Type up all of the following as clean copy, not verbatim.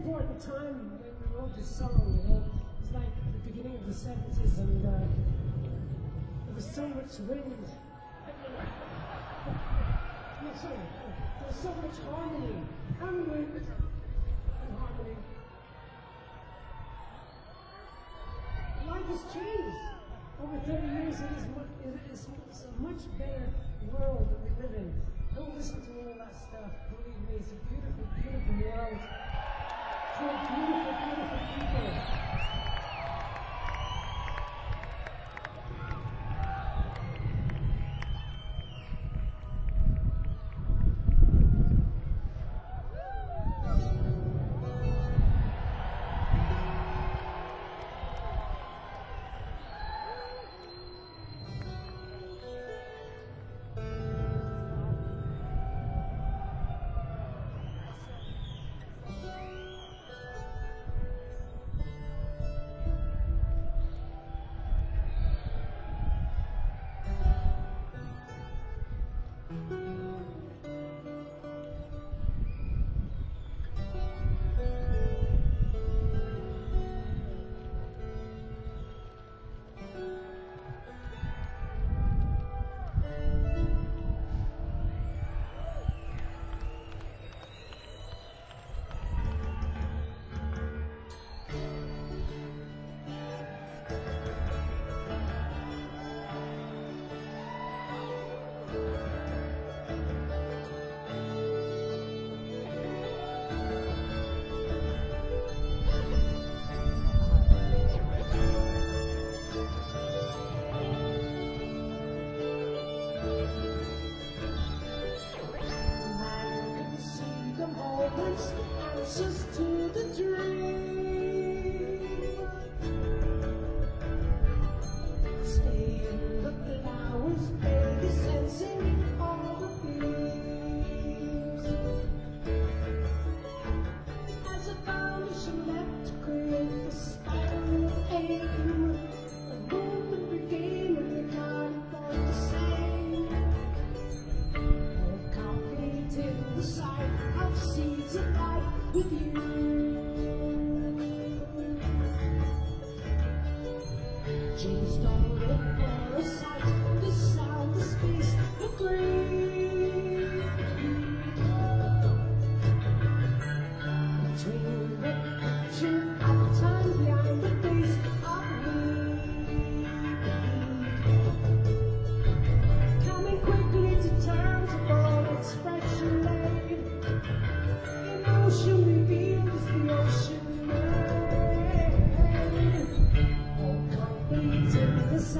important time when we wrote this song, you know. It's like the beginning of the 70s, and there was so much wind. No, sorry. There was so much harmony and wind and harmony. Life has changed. Over 30 years, it's a much better world that we live in. Don't listen to all that stuff. Believe me, it's a beautiful, beautiful world. Full of beautiful, beautiful people. Answers to the dream. Stay in the flowers, baby, sensing all the bees. As a foundation left to create the spiral aim, a movement began and the kind thought the same. All complete in the sight of seeds of life with you. Changed all for a sight, the sound, the space, the green. Between reflection of time behind the face of me. Coming quickly to terms of all expression laid. Emotion revealed is the ocean made. All complete in the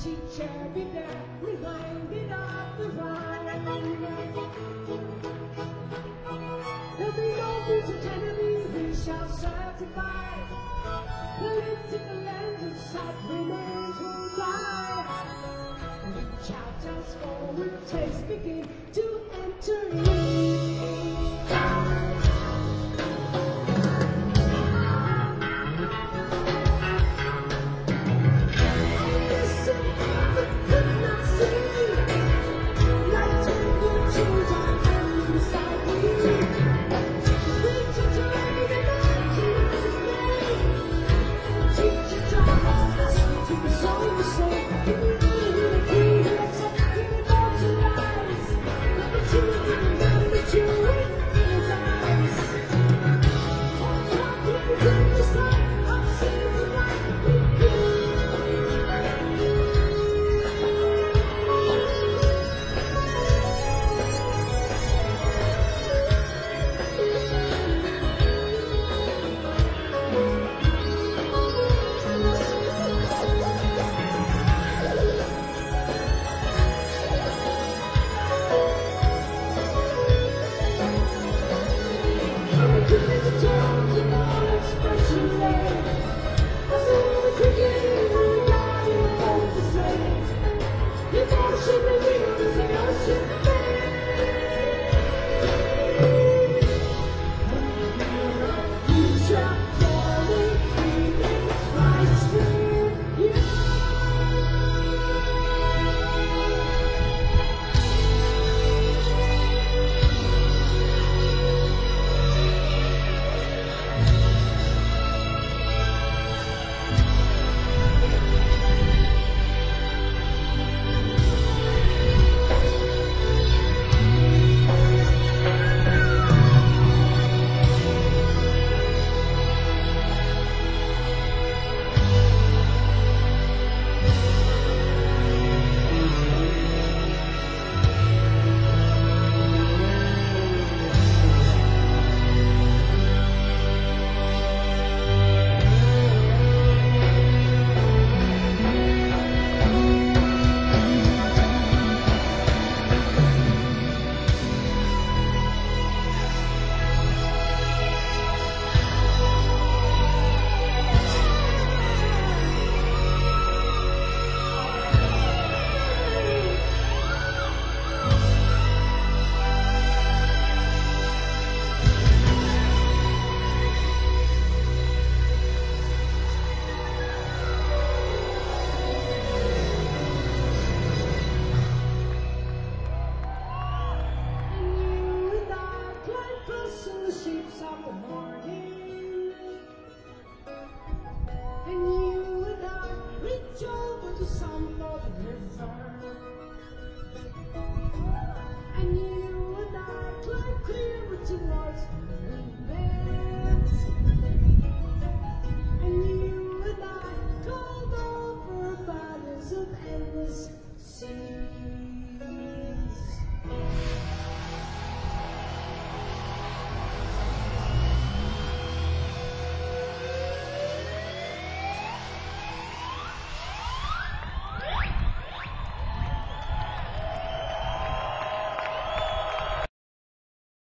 teacher began reminding of the rhyme. There'll be no rules of enemy, we shall certify. Political lens of sight remains will lie. Reach out as forward takes begin to enter in. See